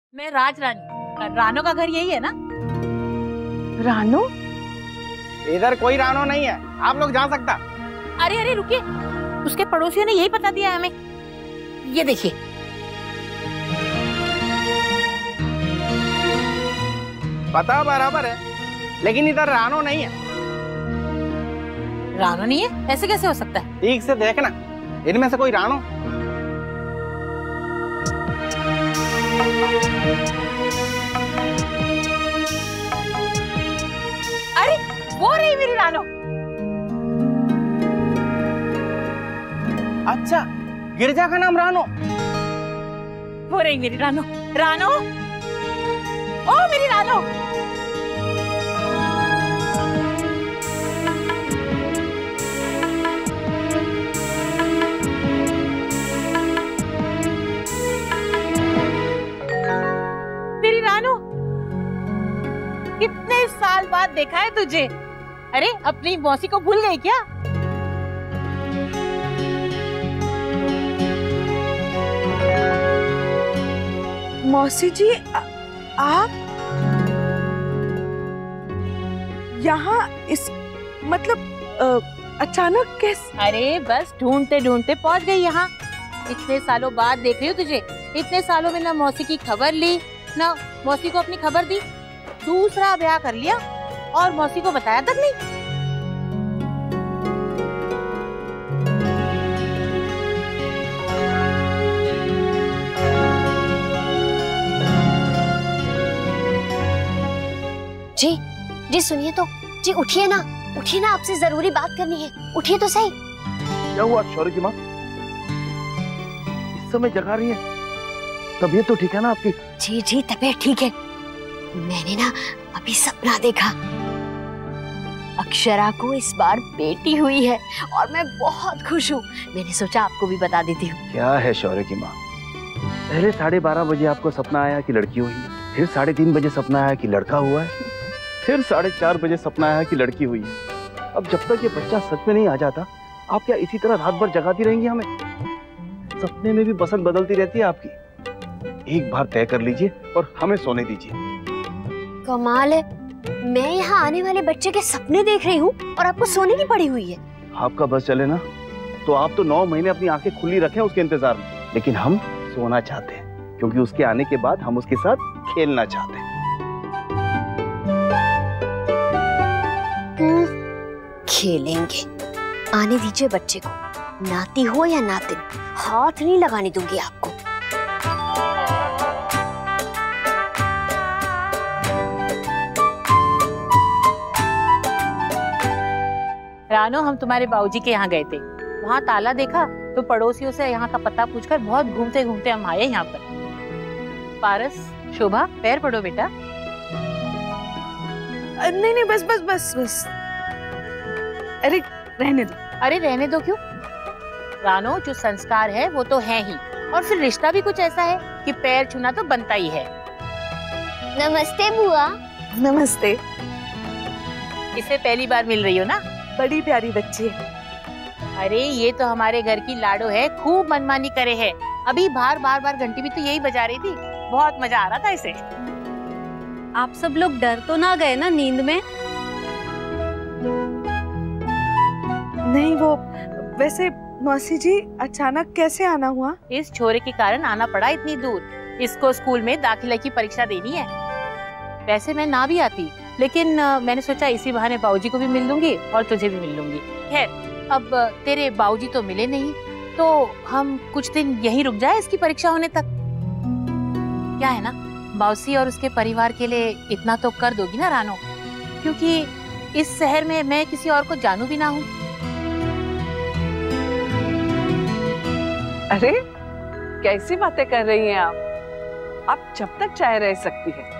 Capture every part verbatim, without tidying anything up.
मैं राज रानी। रानो का घर यही है ना? रानो? इधर कोई रानो नहीं है, आप लोग जा सकता। अरे अरे रुकिए, उसके पड़ोसियों ने यही बता दिया हमें। ये देखिए। पता बराबर है, लेकिन इधर रानो नहीं है। रानो नहीं है? ऐसे कैसे हो सकता है? ठीक से देखना, इनमें से कोई रानो। अरे वो रही मेरी रानो। अच्छा, गिरजा का नाम रानो? वो रही मेरी रानो। रानो, ओ मेरी रानो। मेरी रानो, कितने साल बाद देखा है तुझे। अरे अपनी मौसी को भूल गई क्या? मौसी जी, आ, आप यहाँ इस मतलब आ, अचानक कैसे? अरे बस ढूंढते ढूंढते पहुंच गई यहाँ। इतने सालों बाद देख रही हूँ तुझे। इतने सालों में ना मौसी की खबर ली, ना मौसी को अपनी खबर दी। दूसरा ब्याह कर लिया और मौसी को बताया तक नहीं। जी जी सुनिए तो, जी उठिए ना, उठिए ना, आपसे जरूरी बात करनी है, उठिए तो सही। क्या हुआ शौर्य की माँ, इस समय जगा रही है? तबीयत तो ठीक है ना आपकी? जी जी तबीयत ठीक है। मैंने ना अभी सपना देखा, अक्षरा को इस बार बेटी हुई है और मैं बहुत खुश हूँ। मैंने सोचा आपको भी बता देती हूँ। क्या है शौर्य की माँ, पहले साढ़े बारह बजे आपको सपना आया कि लड़की हुई है, फिर साढ़े तीन बजे सपना आया कि लड़का हुआ है, फिर साढ़े चार बजे सपना आया कि लड़की हुई है। अब जब तक ये बच्चा सच में नहीं आ जाता, आप क्या इसी तरह रात भर जगाती रहेंगी हमें? सपने में भी पसंद बदलती रहती है आपकी। एक बार तय कर लीजिए और हमें सोने दीजिए। कमाल है, मैं यहाँ आने वाले बच्चे के सपने देख रही हूँ और आपको सोने की पड़ी हुई है। आपका बस चले ना तो आप तो नौ महीने अपनी आंखें खुली रखें उसके इंतजार में, लेकिन हम सोना चाहते हैं क्योंकि उसके आने के बाद हम उसके साथ खेलना चाहते हैं। खेलेंगे, आने दीजिए बच्चे को, नाती हो या नातिन, हाथ नहीं लगाने दूंगी आपको। रानो, हम तुम्हारे बाबूजी के यहाँ गए थे, वहाँ ताला देखा तो पड़ोसियों से यहाँ का पता पूछकर बहुत घूमते घूमते हम आए यहाँ पर। पारस, शोभा, पैर पड़ो बेटा। नहीं नहीं बस बस बस बस। अरे रहने दो। अरे रहने दो क्यों? रानो, जो संस्कार है वो तो है ही, और फिर रिश्ता भी कुछ ऐसा है कि पैर छूना तो बनता ही है। नमस्ते बुआ। नमस्ते। इसे पहली बार मिल रही हो ना? बड़ी प्यारी बच्ची है। अरे ये तो हमारे घर की लाडो है, खूब मनमानी करे है। अभी बार बार बार घंटी भी तो यही बजा रही थी, बहुत मजा आ रहा था इसे। आप सब लोग डर तो ना गए ना नींद में? नहीं, वो वैसे मौसी जी अचानक कैसे आना हुआ? इस छोरे के कारण आना पड़ा इतनी दूर। इसको स्कूल में दाखिला की परीक्षा देनी है। वैसे मैं ना भी आती, लेकिन आ, मैंने सोचा इसी बहाने बाबूजी को भी मिल लूंगी और तुझे भी मिल लूंगी। खैर, अब तेरे बाबूजी तो मिले नहीं, तो हम कुछ दिन यहीं रुक जाए इसकी परीक्षा होने तक। क्या है ना, मौसी और उसके परिवार के लिए इतना तो कर दोगी ना रानो, क्योंकि इस शहर में मैं किसी और को जानू भी ना हूँ। अरे कैसी बातें कर रही हैं आप? आप जब तक चाहे रह सकती हैं।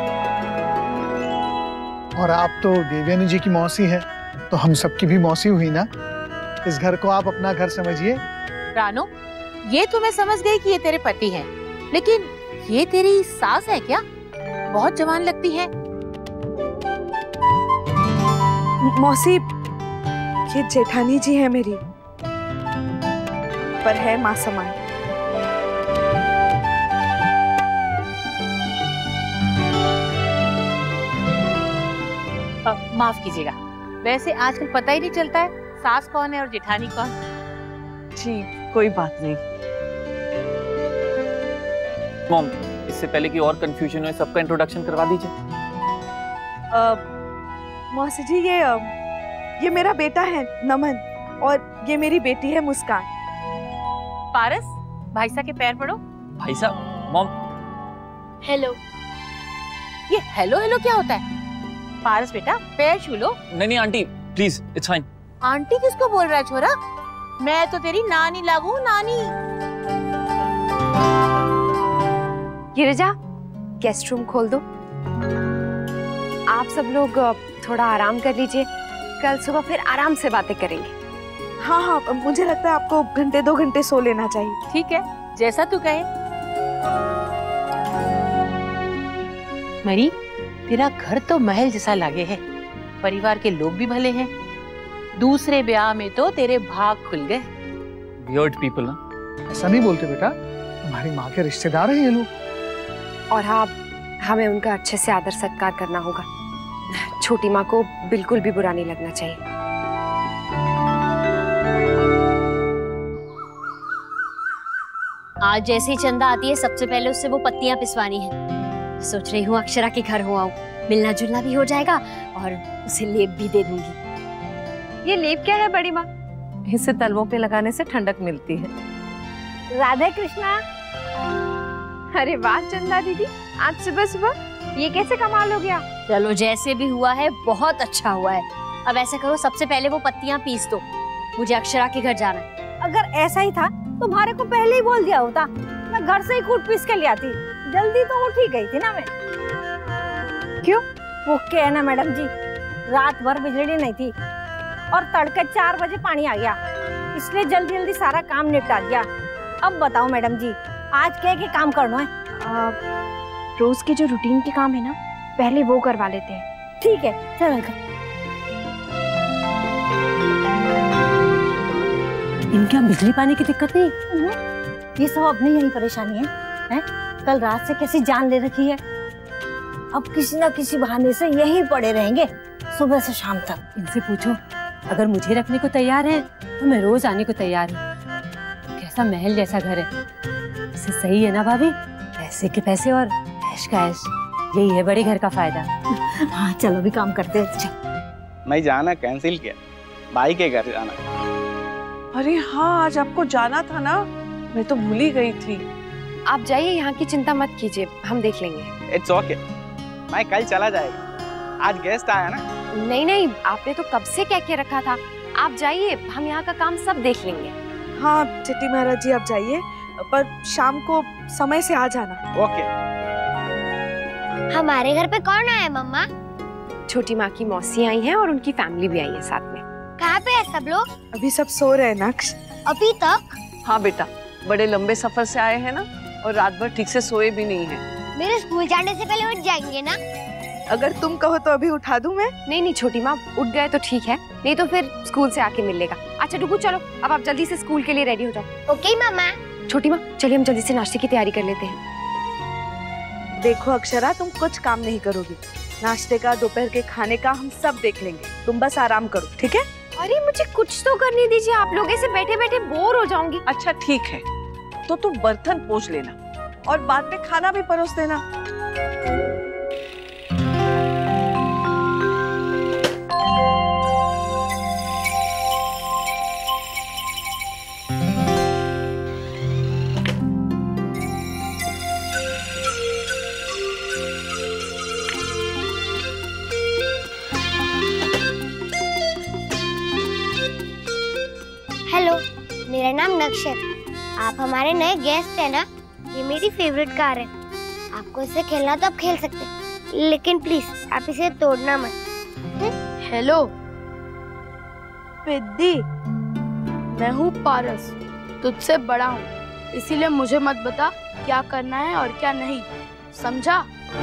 और आप तो देवयानी जी की मौसी हैं, तो हम सबकी भी मौसी हुई ना। इस घर को आप अपना घर समझिए। रानो, ये तो मैं समझ गई कि ये तेरे पति हैं, लेकिन ये तेरी सास है क्या? बहुत जवान लगती है। मौसी, ये जेठानी जी है मेरी, पर है माँ समान। माफ कीजिएगा, वैसे आजकल पता ही नहीं चलता है सास कौन है और जेठानी कौन। जी कोई बात नहीं। मॉम, इससे पहले कि और कंफ्यूजन हो सबका इंट्रोडक्शन करवा दीजिए। मौसी जी ये अ, ये मेरा बेटा है नमन और ये मेरी बेटी है मुस्कान। पारस, भाई साहब के पैर पड़ो। भाई साहब, मॉम। हेलो। ये हेलो हेलो क्या होता है? पारस बेटा पैर छू लो। नहीं नहीं aunty please, it's fine. Aunty किसको बोल रहा है छोरा? मैं तो तेरी नानी लागू, नानी। गिरिजा, गेस्ट रूम खोल दो। आप सब लोग थोड़ा आराम कर लीजिए, कल सुबह फिर आराम से बातें करेंगे। हाँ हाँ, मुझे लगता है आपको घंटे दो घंटे सो लेना चाहिए। ठीक है, जैसा तू कहे। मरी, तेरा घर तो महल जैसा लागे है, परिवार के लोग भी भले हैं। दूसरे ब्याह में तो तेरे भाग खुल गए। वियर्ड पीपल ना। ऐसा नहीं बोलते बेटा, तुम्हारी माँ के रिश्तेदार हैं ये लोग। और हाँ, हमें उनका अच्छे से आदर सत्कार करना होगा। छोटी माँ को बिल्कुल भी बुरा नहीं लगना चाहिए। आज जैसे ही चंदा आती है सबसे पहले उससे वो पत्तियां पिसवानी है। सोच रही हूँ अक्षरा के घर हो आऊं, मिलना जुलना भी हो जाएगा और उसे लेप भी दे दूंगी। ये लेप क्या है बड़ी माँ? इसे तलवों पे लगाने से ठंडक मिलती है। राधे कृष्णा। अरे वाह चंदा दीदी, आज सुबह सुबह ये कैसे कमाल हो गया? चलो जैसे भी हुआ है बहुत अच्छा हुआ है। अब ऐसा करो, सबसे पहले वो पत्तियां पीस दो, मुझे अक्षरा के घर जाना है। अगर ऐसा ही था तुम्हारे को पहले ही बोल दिया होता, मैं घर से ही कूट पीस के ले आती। जल्दी तो उठ ही गई थी ना मैं। क्यों? वो क्या है ना मैडम जी, रात भर बिजली नहीं थी और तड़के चार बजे पानी आ गया, इसलिए जल्दी जल्दी सारा काम निपटा दिया। अब बताओ मैडम जी, आज क्या क्या काम करना है? आ, रोज के जो रूटीन के काम है ना, पहले वो करवा लेते हैं। ठीक है, चलो। इनके यहाँ बिजली पानी की दिक्कत नहीं, ये सब अपनी यही परेशानी है, है? कल रात से कैसी जान ले रखी है, अब किसी ना किसी बहाने से यहीं पड़े रहेंगे सुबह से शाम तक। इनसे पूछो, अगर मुझे रखने को तैयार है तो मैं रोज आने को तैयार हूँ। कैसा महल जैसा घर है, इसे सही है ना भाभी? पैसे के पैसे और ऐश का ऐश, यही है बड़े घर का फायदा। हाँ चलो भी काम करते हैं। चल। मैं जाना कैंसिल किया, भाई के घर जाना। अरे हाँ, आज आपको जाना था ना, मैं तो भूल ही गई थी। आप जाइए, यहाँ की चिंता मत कीजिए, हम देख लेंगे। इट्स ओके, मैं कल चला जाएगा, आज गेस्ट आया ना। नहीं नहीं, आपने तो कब से कह के रखा था। आप जाइए, हम यहाँ का काम सब देख लेंगे। हाँ चिट्टी महाराज जी आप जाइए, पर शाम को समय से आ जाना। ओके। हमारे घर पे कौन आया मम्मा? छोटी माँ की मौसी आई हैं और उनकी फैमिली भी आई है साथ में। कहाँ पे है सब लोग? अभी सब सो रहे हैं नक्श। अभी तक? हाँ बेटा, बड़े लंबे सफर से आए हैं ना, और रात भर ठीक से सोए भी नहीं हैं। मेरे स्कूल जाने से पहले उठ जाएंगे ना? अगर तुम कहो तो अभी उठा दूं मैं? नहीं नहीं छोटी माँ, उठ गए तो ठीक है, नहीं तो फिर स्कूल से आके मिल लेगा। अच्छा डुगू चलो, अब आप जल्दी से स्कूल के लिए रेडी हो जाओ। ओके मामा। छोटी माँ चलिए हम जल्दी से नाश्ते की तैयारी कर लेते हैं। देखो अक्षरा, तुम कुछ काम नहीं करोगी, नाश्ते का दोपहर के खाने का हम सब देख लेंगे, तुम बस आराम करो, ठीक है? अरे मुझे कुछ तो करने दीजिए, आप लोग ऐसे बैठे बैठे बोर हो जाऊंगी। अच्छा ठीक है, तो तुम बर्तन पोंछ लेना और बाद में खाना भी परोस देना। हेलो, मेरा नाम नक्षत्र, आप हमारे नए गेस्ट हैं ना? ये मेरी फेवरेट कार है, आपको इससे खेलना तो आप खेल सकते हैं, लेकिन प्लीज आप इसे तोड़ना मत। हेलो पिद्दी, मैं हूँ पारस, तुझसे बड़ा हूँ, इसीलिए मुझे मत बता क्या करना है और क्या नहीं, समझा?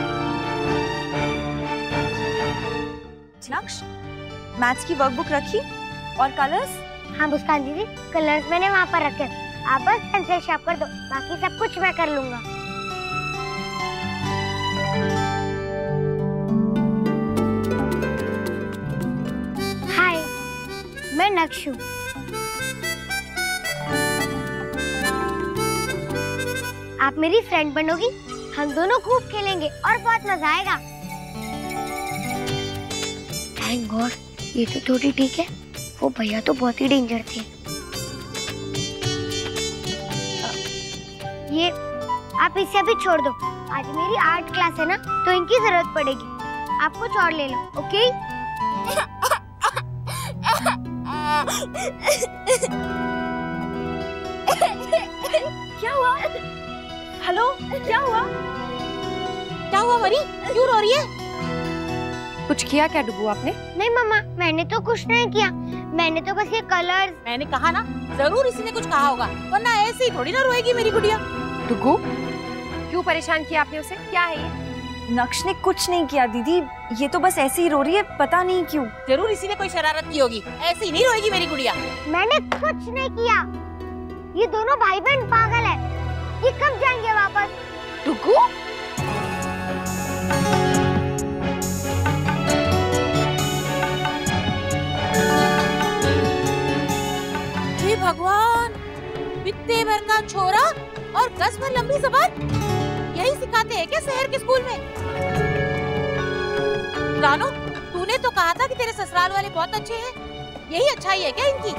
नक्श, मैथ्स की वर्कबुक रखी और कलर्स? हाँ मुस्कान दीदी, कलर्स मैंने वहाँ पर रखे, आप बस पेंसिल शार्प कर दो, बाकी सब कुछ मैं कर लूंगा। नक्षु। आप मेरी फ्रेंड बनोगी, हम दोनों खूब खेलेंगे और बहुत मजा आएगा। थैंक गॉड, ये तो थोड़ी ठीक है, वो भैया तो बहुत ही डेंजर थे। ये आप इसे अभी छोड़ दो, आज मेरी आर्ट क्लास है ना, तो इनकी जरूरत पड़ेगी। आप कुछ और ले लो, ओके? क्या हुआ? हेलो, क्या हुआ? क्या हुआ मरी? क्यों रो रही है? कुछ किया क्या डुगू आपने? नहीं मम्मा, मैंने तो कुछ नहीं किया, मैंने तो बस ये कलर्स। मैंने कहा ना, जरूर इसी ने कुछ कहा होगा, वरना ऐसे ही थोड़ी ना रोएगी मेरी गुड़िया। डुगू, क्यों परेशान किया आपने उसे? क्या है ये? नक्श ने कुछ नहीं किया दीदी, ये तो बस ऐसे ही रो रही है, पता नहीं क्यों। जरूर इसी ने कोई शरारत की होगी, ऐसे ही नहीं रोएगी मेरी गुड़िया। मैंने कुछ नहीं किया, ये दोनों भाई बहन पागल है। ये कब जाएंगे वापस? डुगू, हे भगवान, बित्ते भर का छोरा और गज भर लंबी जबान, यही सिखाते हैं क्या शहर के स्कूल में? रानो, तूने तो कहा था कि तेरे ससुराल वाले बहुत अच्छे हैं, यही अच्छाई है क्या इनकी?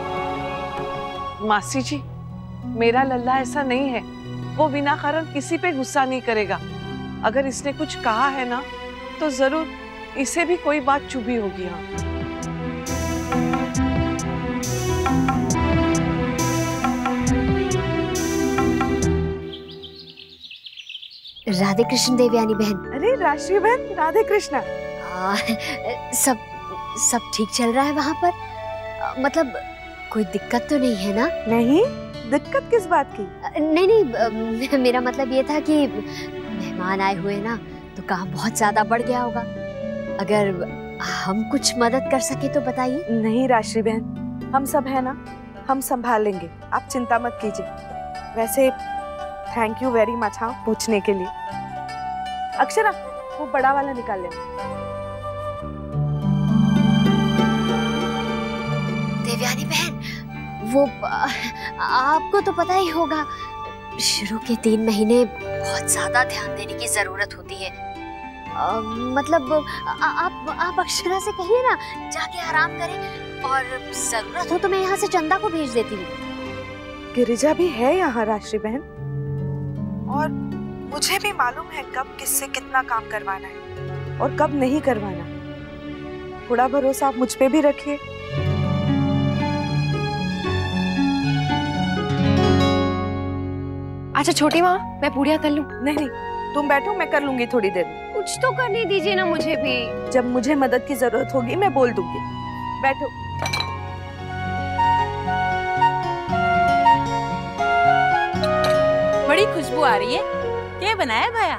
मासी जी, मेरा लल्ला ऐसा नहीं है, वो बिना कारण किसी पे गुस्सा नहीं करेगा। अगर इसने कुछ कहा है ना, तो जरूर इसे भी कोई बात चुभी होगी। हाँ, राधे कृष्ण देवयानी बहन। अरे राशि बहन, राधे कृष्ण। आ, सब सब ठीक चल रहा है वहाँ पर? आ, मतलब कोई दिक्कत तो नहीं है ना? नहीं, दिक्कत किस बात की? नहीं नहीं, मेरा मतलब ये था कि मेहमान आए हुए ना, तो काम बहुत ज्यादा बढ़ गया होगा। अगर हम कुछ मदद कर सके तो बताइए। नहीं राशि बहन, हम सब है ना, हम संभाल लेंगे, आप चिंता मत कीजिए। वैसे थैंक यू वेरी मच हाँ पूछने के लिए। अक्षरा, वो बड़ा वाला निकाल लेना। देवयानी बहन, वो आ, आपको तो पता ही होगा, शुरू के तीन महीने बहुत ज्यादा ध्यान देने की जरूरत होती है। आ, मतलब आ, आप आप अक्षरा से कहिए ना, जाके आराम करें, और जरूरत हो तो मैं यहाँ से चंदा को भेज देती हूँ। गिरिजा भी है यहाँ राशि बहन, और मुझे भी मालूम है कब किससे कितना काम करवाना है और कब नहीं करवाना। थोड़ा भरोसा आप मुझ पे भी रखिए। अच्छा छोटी माँ, मैं पूड़ियाँ तल लूं? नहीं नहीं, तुम बैठो, मैं कर लूंगी थोड़ी देर में। कुछ तो करने दीजिए ना मुझे भी। जब मुझे मदद की जरूरत होगी मैं बोल दूंगी। बैठो। बड़ी खुशबू आ रही है, क्या बनाया भाया?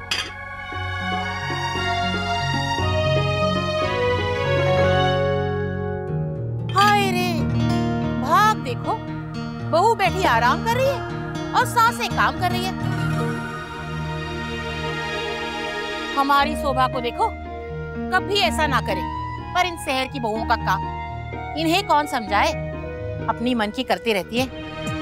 हाय रे, भाग देखो, बहू बैठी आराम कर रही है और सासें काम कर रही है। हमारी शोभा को देखो, कभी ऐसा ना करे। पर इन शहर की बहुओं का काम, इन्हें कौन समझाए, अपनी मन की करती रहती है।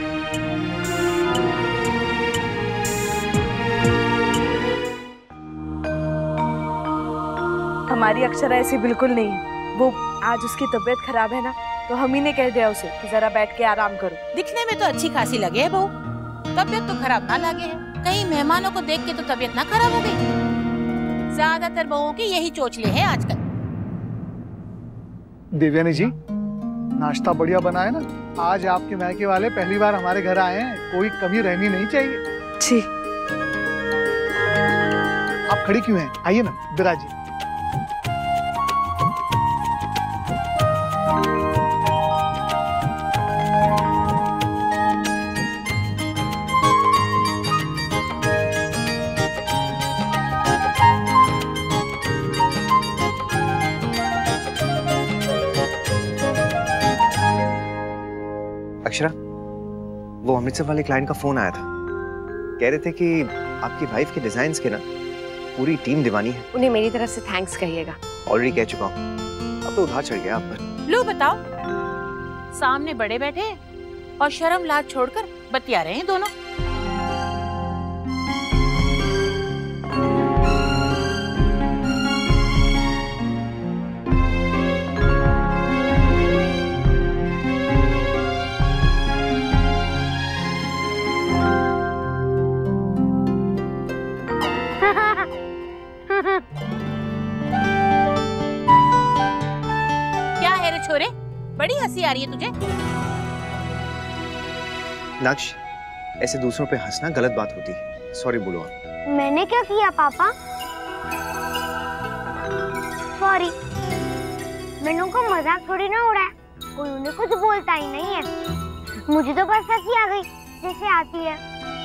हमारी अक्षरा ऐसी बिल्कुल नहीं है। वो आज उसकी तबीयत खराब है ना, तो हम ही ने कह दिया उसे कि जरा बैठ के आराम करो। दिखने में तो अच्छी खासी लगे है बहू, तबीयत तो खराब ना लगे है। कहीं मेहमानों को देख के तो तबीयत ना खराब हो गई। ज्यादातर बहुओं की यही चोचले हैं आजकल। देवयानी जी, नाश्ता बढ़िया बना है ना? आज आपके मायके वाले पहली बार हमारे घर आए हैं, कोई कमी रहनी नहीं चाहिए। जी। आप खड़ी क्यों हैं? आइए ना, बिराजिए। अक्षरा, वो अमृतसर वाले क्लाइंट का फोन आया था, कह रहे थे कि आपकी वाइफ के डिजाइन्स के ना पूरी टीम दीवानी है। उन्हें मेरी तरफ से थैंक्स कहिएगा। ऑलरेडी कह चुका हूँ, अब तो उधार चढ़ गया आप पर। लो बताओ, सामने बड़े बैठे हैं और शर्म लाज छोड़कर बतिया रहे हैं दोनों। क्या है रे छोरे, बड़ी हंसी आ रही है तुझे? नक्श, ऐसे दूसरों पे हंसना गलत बात होती है। सॉरी बोलो आप। मैंने क्या किया पापा? सॉरी, मैंने को मजाक थोड़ी ना उड़ाया, कोई उन्हें कुछ बोलता ही नहीं है। मुझे तो बस हंसी आ गई जैसे आती है।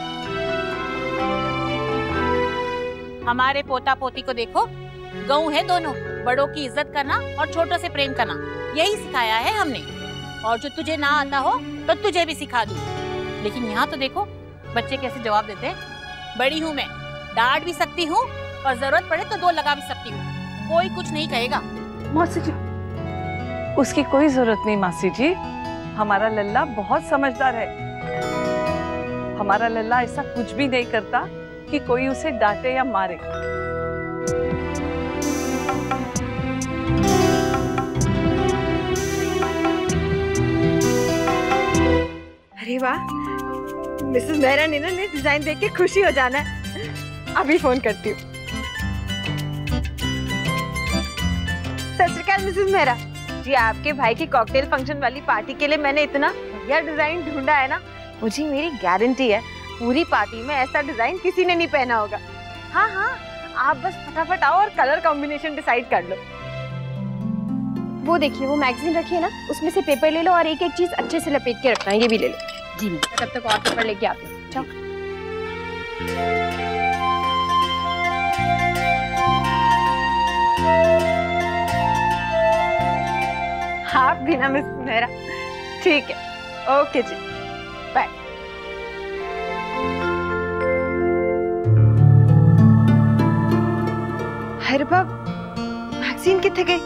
हमारे पोता पोती को देखो, गऊ है दोनों, बड़ों की इज्जत करना और छोटों से प्रेम करना, यही सिखाया है हमने। और जो तुझे ना आता हो तो तुझे भी सिखा दूं। लेकिन यहाँ तो देखो बच्चे कैसे जवाब देते हैं। बड़ी हूँ मैं, डांट भी सकती हूँ और जरूरत पड़े तो दो लगा भी सकती हूँ, कोई कुछ नहीं कहेगा। मौसी जी, उसकी कोई जरूरत नहीं मासी जी, हमारा लल्ला बहुत समझदार है। हमारा लल्ला ऐसा कुछ भी नहीं करता कि कोई उसे डांटे या मारे। अरे वाह, मिसेस मेहरा ने ना ने डिजाइन देख के खुशी हो जाना है। अभी फोन करती हूँ। सत श्री अकाल मिसेस मेहरा जी, आपके भाई की कॉकटेल फंक्शन वाली पार्टी के लिए मैंने इतना बढ़िया डिजाइन ढूंढा है ना, मुझे मेरी गारंटी है पूरी पार्टी में ऐसा डिजाइन किसी ने नहीं पहना होगा। हाँ हाँ, आप बस फटाफट आओ और कलर कॉम्बिनेशन डिसाइड कर लो। वो देखिए, वो मैगजीन रखी है ना, उसमें से पेपर ले लो और एक एक चीज अच्छे से लपेट के रखना है। ये भी ले लो जी। तब तक और पेपर लेके आती हूँ। चलो। आप भी ना मिस मेहरा। ठीक है, ओके जी, बाय। अरे बाप, मैगजीन कितने गई?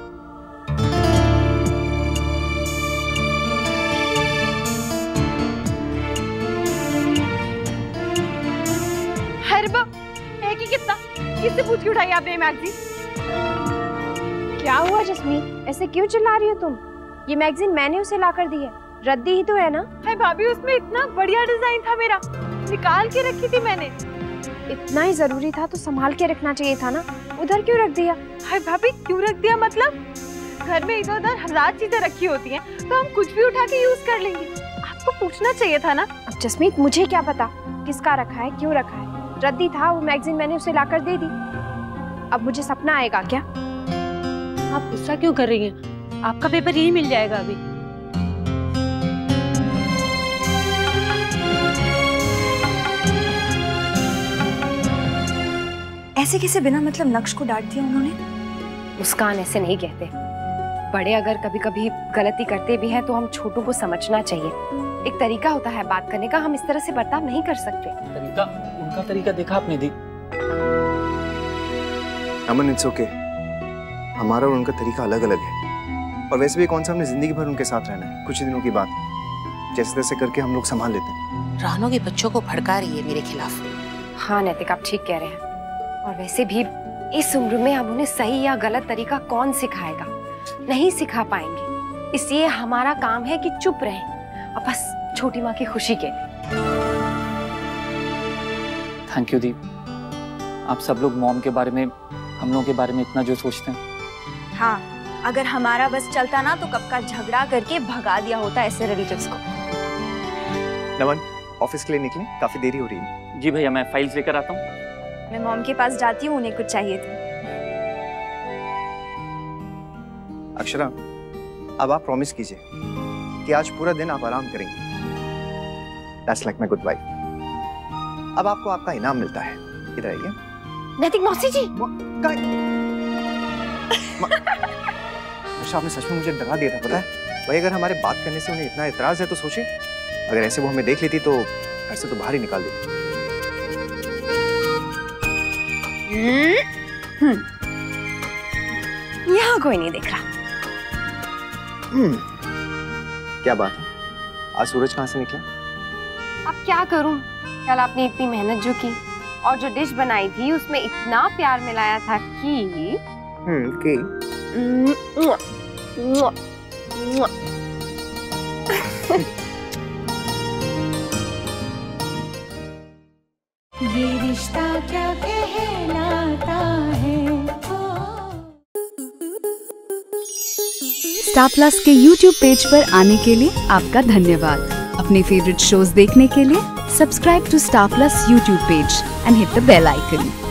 अरे बाप, है कि कितना? किससे पूछ के उठाई आपने मैगजीन? क्या हुआ जस्मीन, ऐसे क्यों चिल्ला रही हो तुम? ये मैगजीन मैंने उसे लाकर दी है, रद्दी ही तो है ना? है भाभी, उसमें इतना बढ़िया डिजाइन था मेरा, निकाल के रखी थी मैंने। इतना ही जरूरी था तो संभाल के रखना चाहिए था ना, उधर क्यों रख दिया? हाय भाभी, क्यों रख दिया मतलब? घर में इधर उधर हजार चीजें रखी होती हैं, तो हम कुछ भी उठा के यूज कर लेंगे। आपको पूछना चाहिए था ना। अब जसमीत, मुझे क्या पता किसका रखा है, क्यों रखा है? रद्दी था वो मैगजीन, मैंने उसे लाकर दे दी। अब मुझे सपना आएगा क्या? आप गुस्सा क्यों कर रही हैं? आपका पेपर यही मिल जाएगा अभी। ऐसे कैसे बिना मतलब नक्श को डांट दिया उन्होंने? मुस्कान, ऐसे नहीं कहते। बड़े अगर कभी कभी गलती करते भी हैं तो हम छोटों को समझना चाहिए। एक तरीका होता है बात करने का, हम इस तरह से बर्ताव नहीं कर सकते। तरीका, उनका तरीका देखा आपने दी? अमन, इट्स ओके, हमारा और उनका तरीका अलग अलग है। और वैसे भी कौन सा हमने जिंदगी भर उनके साथ रहना है, कुछ ही दिनों की बात, जैसे तैसे करके हम लोग संभाल लेते हैं। रानो के बच्चों को भड़का रही है मेरे खिलाफ। हाँ नैतिक, आप ठीक कह रहे हैं। और वैसे भी इस उम्र में हम उन्हें सही या गलत तरीका कौन सिखाएगा? नहीं सिखा पाएंगे, इसलिए हमारा काम है कि चुप रहें और बस छोटी माँ की खुशी के। थैंक यू दी, आप सब लोग मॉम के बारे में, हम लोगों के बारे में इतना जो सोचते हैं। हाँ, अगर हमारा बस चलता ना तो कब का झगड़ा करके भगा दिया होता ऐसे रिलेटिव्स को। नमन, ऑफिस के लिए निकले, काफी देरी हो रही है। जी भैया, मैं फाइल्स लेकर आता हूँ। मैं मॉम के पास जाती हूँ, उन्हें कुछ चाहिए था। अक्षरा, अब आप प्रॉमिस कीजिए कि आज पूरा दिन आप आराम करेंगे। That's like my good wife. अब आपको आपका इनाम मिलता है। इधर आइए। नैतिक मौसी जी। आपने सच में मुझे डरा दिया था, पता है? भाई, अगर हमारे बात करने से उन्हें इतना एतराज है तो सोचिए, अगर ऐसे वो हमें देख लेती तो घर से तो बाहर ही निकाल देती। हम्म, यहाँ कोई नहीं देख रहा। हम्म, क्या बात है, आज सूरज कहाँ से निकला? अब क्या करूं, कल आपने इतनी मेहनत जो की और जो डिश बनाई थी उसमें इतना प्यार मिलाया था कि हम्म कि मुआ, मुआ, मुआ। ये रिश्ता क्या कहलाता है। स्टार प्लस के यूट्यूब पेज पर आने के लिए आपका धन्यवाद। अपने फेवरेट शोज देखने के लिए subscribe to Star Plus YouTube page and hit the bell icon.